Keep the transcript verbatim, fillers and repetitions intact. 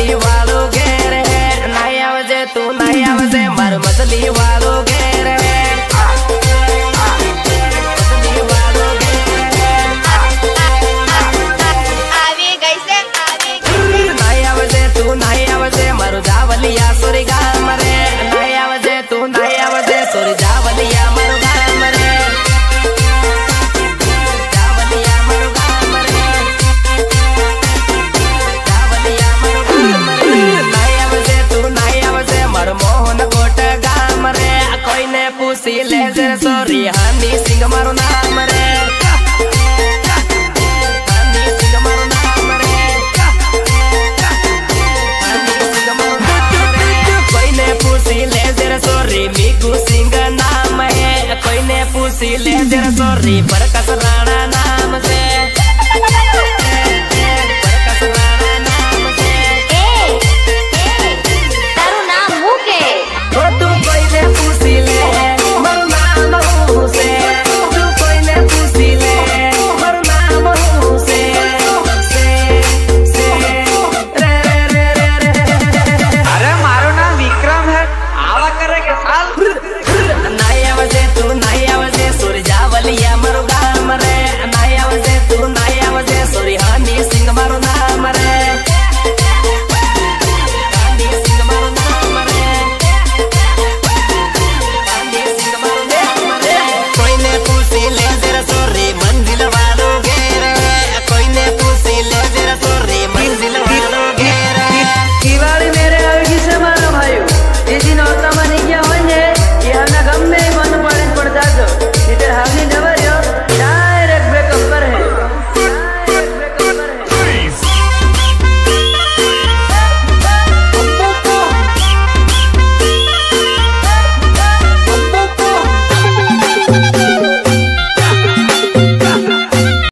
मछली वालो घेर है, नहीं आवजे तू नहीं आवजे मार मछली वालो घेर है। नहीं आवजे तू नहीं आवजे मारो जावलिया सोरी गाम रे, नहीं आवजे तू नहीं आवजे सोरी जावलिया मारो गाम रे, जावलिया मारो गाम रे, जावलिया मारो गाम रे। नहीं आवजे तू नहीं आवजे मारो मोहन कोट गाम रे, कोई ने पूछी ले जे सोरी हनी सिंह मारो नाम रे, मीकू सिंह नाम है, कोई ने पूछी ले जरा सोरी पर कसराना